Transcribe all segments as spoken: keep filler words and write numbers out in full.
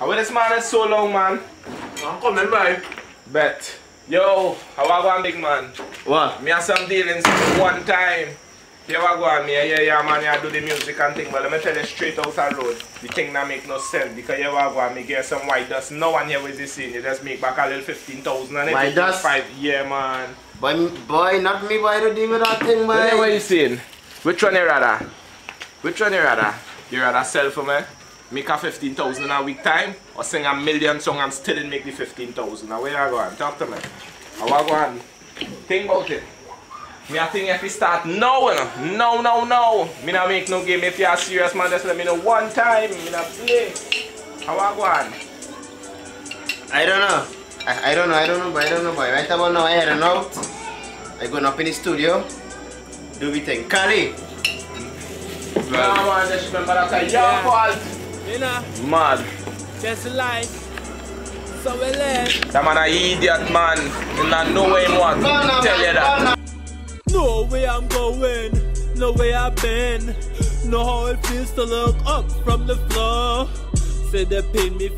How this man is so long, man? I'm coming by. Bet. Yo, how I go, big man? What? Me have some dealings one time. Here I go, me, yeah, yeah, man, I do the music and thing, but let me tell you straight out the road, the thing that make no sense, because here I go, me get some white dust, no one here with this scene, you just make back a little fifteen thousand and white dust? Five, yeah, man. Boy, boy, not me, boy, to deal with that thing, boy. What are you saying? Which one you rather? Which one you rather? You rather sell for me, make a fifteen thousand a week time, or sing a million song and still didn't make the fifteen thousand? Now where you going? Talk to me. How I go on? Think about it. Me I think if you start now, no, no, no. Me not make no game. If you are serious, man, just let me know one time. Me not play. How I go on? I don't know. I, I don't know, I don't know, but I don't know, boy. Right about now, I heading out. I going up in the studio. Do we think? Kali! Well, no, man, just remember that's your yeah. fault. You know? Mad. Just life. So we live. That man a idiot, man. You not know where he want. Tell you that. No way I'm going, no way I've been. Know how it feels to look up from the floor. Say the pain me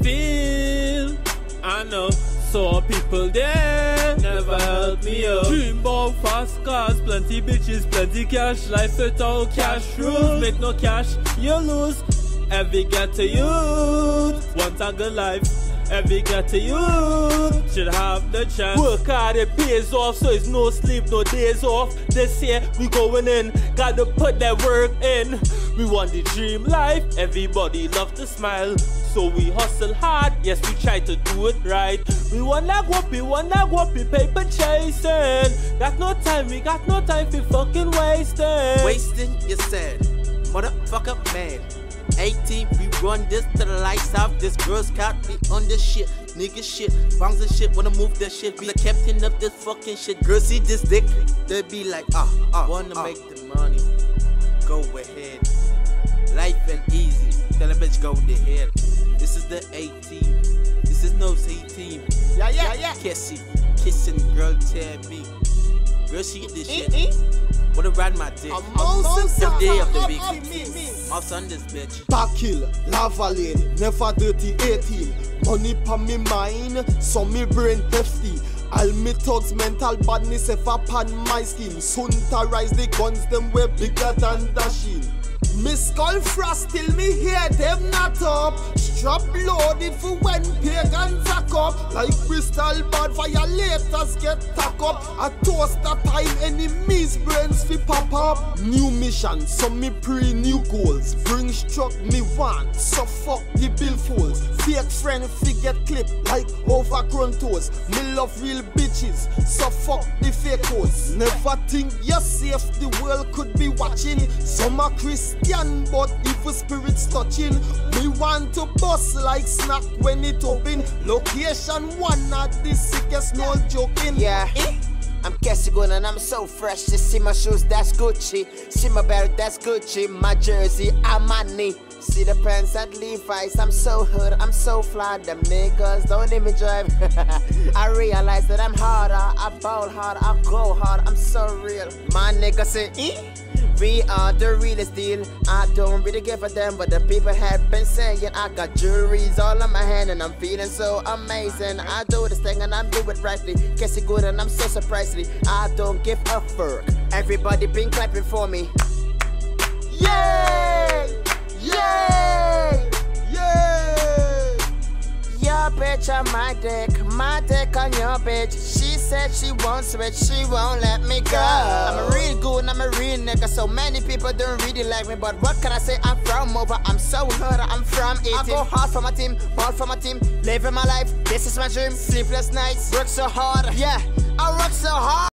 feel. I know, saw people there, never helped me up. Dream about fast cars, plenty bitches, plenty cash. Life without cash rules, make no cash, you lose. Every get to youth, want a good life. Every get to you should have the chance. Work hard, it pays off, so it's no sleep, no days off. This year we going in, gotta put that work in. We want the dream life, everybody love to smile. So we hustle hard, yes we try to do it right. We wanna guapi, wanna guapi, paper chasing. Got no time, we got no time for fucking wasting. Wasting, you said, motherfucker man. eighteen, we run this to the lights out. This girl's got me on this shit. Nigga shit, bounce and shit, wanna move that shit. Be the captain of this fucking shit. Girl, see this dick, they be like, ah, ah, wanna uh. make the money. Go ahead. Life ain't easy. Tell a bitch go to hell. This is the A-team. This is no C-team. Yeah, yeah, yeah. Kissy, kissing girl, tell me. Girl, she get this shit. E -e? Wanna ride my dick. Every day of the week. Mouse on this bitch. Backhill, lava lane, never dirty eighteen. Money pa me mind, so me brain hefty. All me thugs mental badness if upon my skin. Soon to rise the guns them way bigger than dashing. Me skull frost till me hear them not up. Strap loaded for when pagans attack up. Like crystal bad violators get tack up. A toast that time enemies brains fi pop up. New mission, so me pre new goals. Bring struck me want, so fuck the billfolds. Fake friend fi get clipped like overgrown toes. Me love real bitches, so fuck the fake hoes. Never think you're safe, the world could be watching. Some are Christian, but evil spirits touching. We want to bust like snack when it open. Location one at the sickest, no joking. Yeah, I'm Kessigoon and I'm so fresh. You see my shoes, that's Gucci. See my belt, that's Gucci. My jersey, Armani. See the pants at Levi's. I'm so hood, I'm so fly. Them niggas don't even drive. I realize that I'm harder. I ball hard, I go hard. I'm so real. My niggas say, eh? We are the realest deal. I don't really give a damn what the people have been saying. I got jewelries all on my hand and I'm feeling so amazing. I do this thing and I do it rightly. Guess it good and I'm so surprisingly. I don't give a fuck. Everybody been clapping for me. Yay! Yay! Yay! Your bitch on my dick, my dick on your bitch. She said she won't switch, she won't let me go. I'm a real good, I'm a real nigga. So many people don't really like me, but what can I say? I'm from over, I'm so hard, I'm from eighteen. I go hard for my team, ball for my team. Living my life, this is my dream. Sleepless nights, work so hard. Yeah, I work so hard.